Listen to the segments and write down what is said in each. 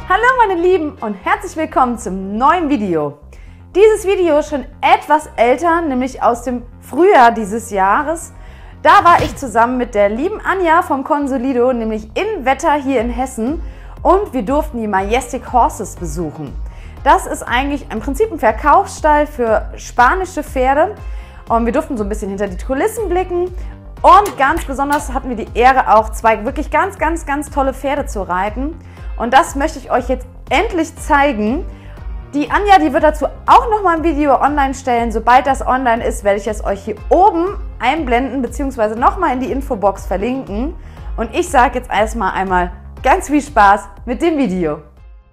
Hallo meine Lieben und herzlich willkommen zum neuen Video. Dieses Video ist schon etwas älter, nämlich aus dem Frühjahr dieses Jahres. Da war ich zusammen mit der lieben Anja vom Consolido, nämlich in Wetter hier in Hessen, und wir durften die Majestic Horses besuchen. Das ist eigentlich im Prinzip ein Verkaufsstall für spanische Pferde und wir durften so ein bisschen hinter die Kulissen blicken. Und ganz besonders hatten wir die Ehre, auch zwei wirklich ganz tolle Pferde zu reiten. Und das möchte ich euch jetzt endlich zeigen. Die Anja, die wird dazu auch noch mal ein Video online stellen. Sobald das online ist, werde ich es euch hier oben einblenden bzw. noch mal in die Infobox verlinken. Und ich sage jetzt erstmal einmal ganz viel Spaß mit dem Video.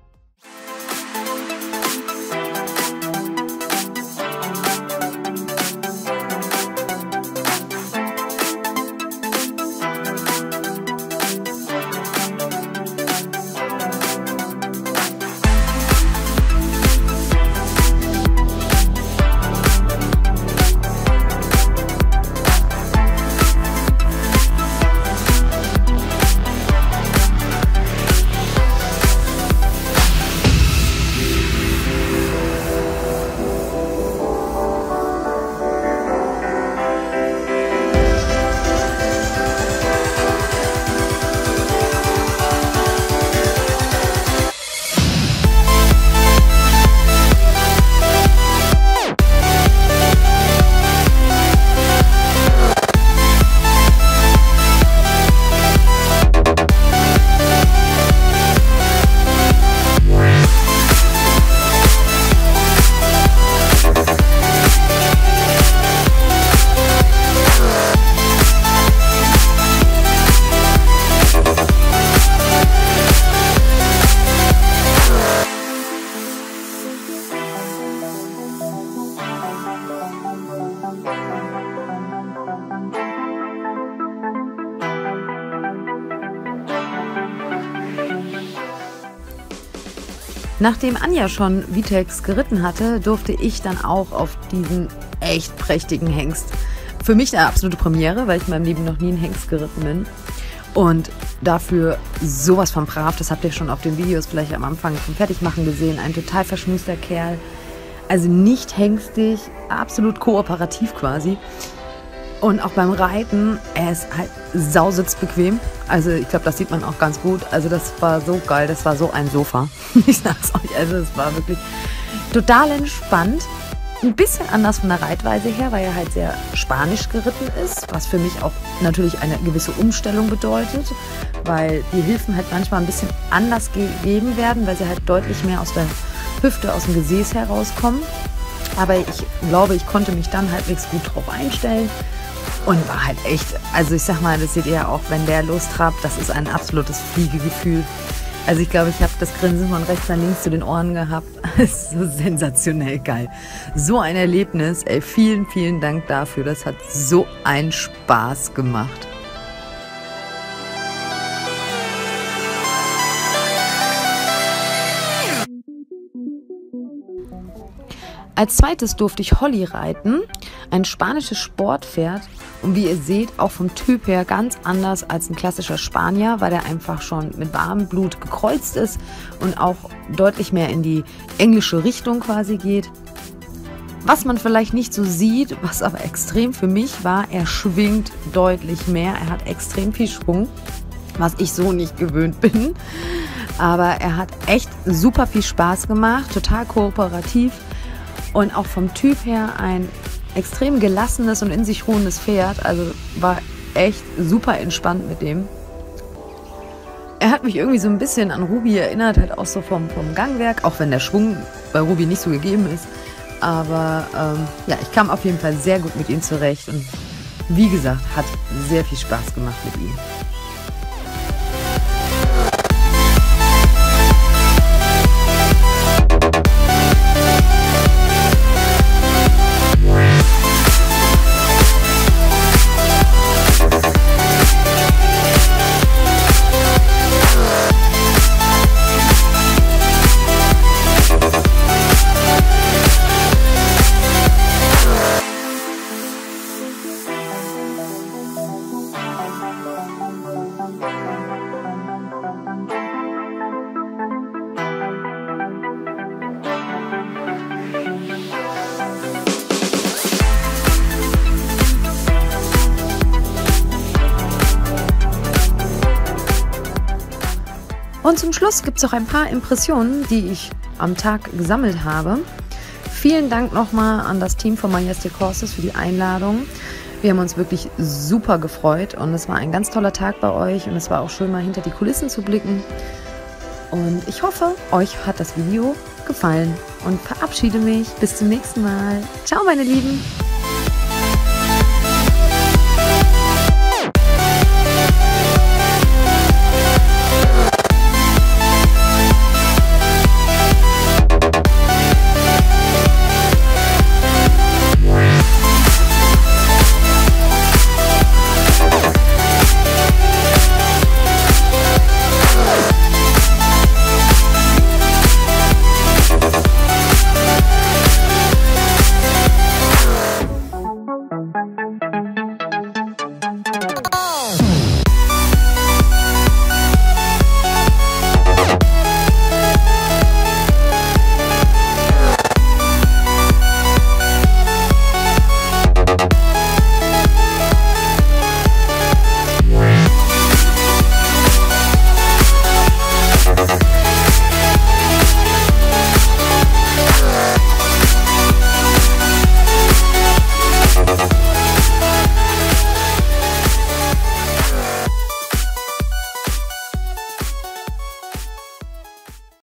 Nachdem Anja schon Vitex geritten hatte, durfte ich dann auch auf diesen echt prächtigen Hengst. Für mich eine absolute Premiere, weil ich in meinem Leben noch nie einen Hengst geritten bin. Und dafür sowas von brav, das habt ihr schon auf den Videos vielleicht am Anfang vom Fertigmachen gesehen. Ein total verschmuster Kerl, also nicht hengstig, absolut kooperativ quasi. Und auch beim Reiten, er ist halt sausitzbequem. Also ich glaube, das sieht man auch ganz gut. Also das war so geil, das war so ein Sofa. Ich sag's euch, also es war wirklich total entspannt. Ein bisschen anders von der Reitweise her, weil er halt sehr spanisch geritten ist, was für mich auch natürlich eine gewisse Umstellung bedeutet, weil die Hilfen halt manchmal ein bisschen anders gegeben werden, weil sie halt deutlich mehr aus der Hüfte, aus dem Gesäß herauskommen. Aber ich glaube, ich konnte mich dann halbwegs gut drauf einstellen. Und war halt echt, also ich sag mal, das seht ihr ja auch, wenn der lostrabt, das ist ein absolutes Fliegegefühl. Also ich glaube, ich habe das Grinsen von rechts nach links zu den Ohren gehabt. Das ist so sensationell geil. So ein Erlebnis, ey, vielen Dank dafür. Das hat so einen Spaß gemacht. Als zweites durfte ich Holly reiten, ein spanisches Sportpferd und wie ihr seht, auch vom Typ her ganz anders als ein klassischer Spanier, weil er einfach schon mit warmem Blut gekreuzt ist und auch deutlich mehr in die englische Richtung quasi geht. Was man vielleicht nicht so sieht, was aber extrem für mich war, er schwingt deutlich mehr, er hat extrem viel Schwung, was ich so nicht gewöhnt bin, aber er hat echt super viel Spaß gemacht, total kooperativ. Und auch vom Typ her ein extrem gelassenes und in sich ruhendes Pferd. Also war echt super entspannt mit dem. Er hat mich irgendwie so ein bisschen an Ruby erinnert, halt auch so vom Gangwerk. Auch wenn der Schwung bei Ruby nicht so gegeben ist. Aber ja, ich kam auf jeden Fall sehr gut mit ihm zurecht. Und wie gesagt, hat sehr viel Spaß gemacht mit ihm. Und zum Schluss gibt es auch ein paar Impressionen, die ich am Tag gesammelt habe. Vielen Dank nochmal an das Team von Majestic Horses für die Einladung. Wir haben uns wirklich super gefreut und es war ein ganz toller Tag bei euch und es war auch schön, mal hinter die Kulissen zu blicken. Und ich hoffe, euch hat das Video gefallen und verabschiede mich. Bis zum nächsten Mal. Ciao, meine Lieben!